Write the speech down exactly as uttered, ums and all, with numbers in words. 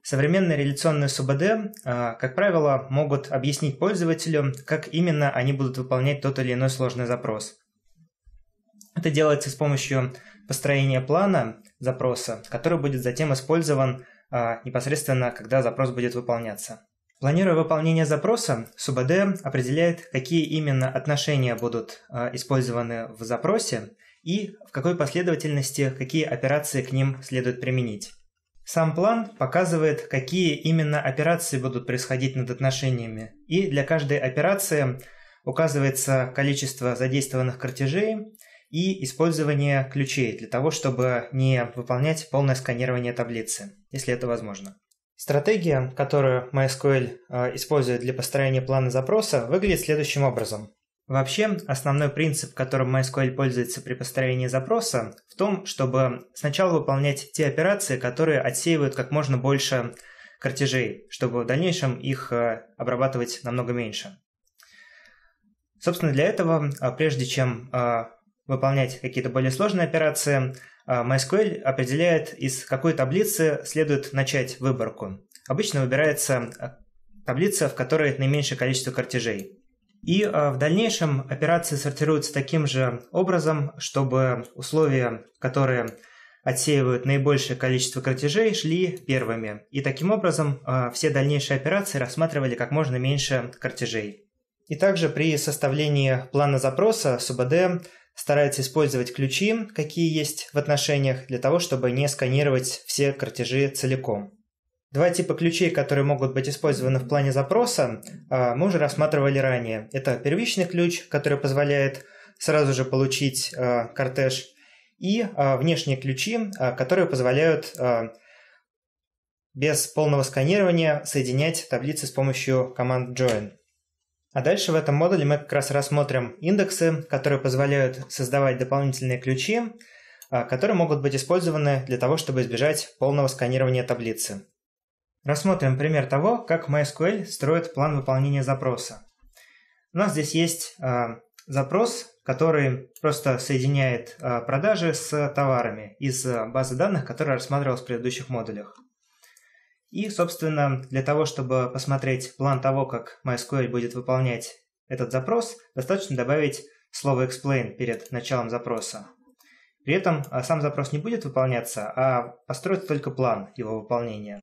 Современные реляционные СУБД, как правило, могут объяснить пользователю, как именно они будут выполнять тот или иной сложный запрос. Это делается с помощью построения плана запроса, который будет затем использован непосредственно, когда запрос будет выполняться. Планируя выполнение запроса, СУБД определяет, какие именно отношения будут использованы в запросе и в какой последовательности какие операции к ним следует применить. Сам план показывает, какие именно операции будут происходить над отношениями, и для каждой операции указывается количество задействованных картежей и использование ключей для того, чтобы не выполнять полное сканирование таблицы, если это возможно. Стратегия, которую MySQL использует для построения плана запроса, выглядит следующим образом. Вообще, основной принцип, которым MySQL пользуется при построении запроса, в том, чтобы сначала выполнять те операции, которые отсеивают как можно больше картежей, чтобы в дальнейшем их обрабатывать намного меньше. Собственно, для этого, прежде чем выполнять какие-то более сложные операции, MySQL определяет, из какой таблицы следует начать выборку. Обычно выбирается таблица, в которой наименьшее количество картежей. И в дальнейшем операции сортируются таким же образом, чтобы условия, которые отсеивают наибольшее количество картежей, шли первыми. И таким образом все дальнейшие операции рассматривали как можно меньше картежей. И также при составлении плана запроса СУБД старается использовать ключи, какие есть в отношениях, для того, чтобы не сканировать все картежи целиком. Два типа ключей, которые могут быть использованы в плане запроса, мы уже рассматривали ранее. Это первичный ключ, который позволяет сразу же получить кортеж, и внешние ключи, которые позволяют без полного сканирования соединять таблицы с помощью команд join. А дальше в этом модуле мы как раз рассмотрим индексы, которые позволяют создавать дополнительные ключи, которые могут быть использованы для того, чтобы избежать полного сканирования таблицы. Рассмотрим пример того, как MySQL строит план выполнения запроса. У нас здесь есть э, запрос, который просто соединяет э, продажи с товарами из базы данных, которая рассматривалась в предыдущих модулях. И, собственно, для того, чтобы посмотреть план того, как MySQL будет выполнять этот запрос, достаточно добавить слово explain перед началом запроса. При этом сам запрос не будет выполняться, а построится только план его выполнения.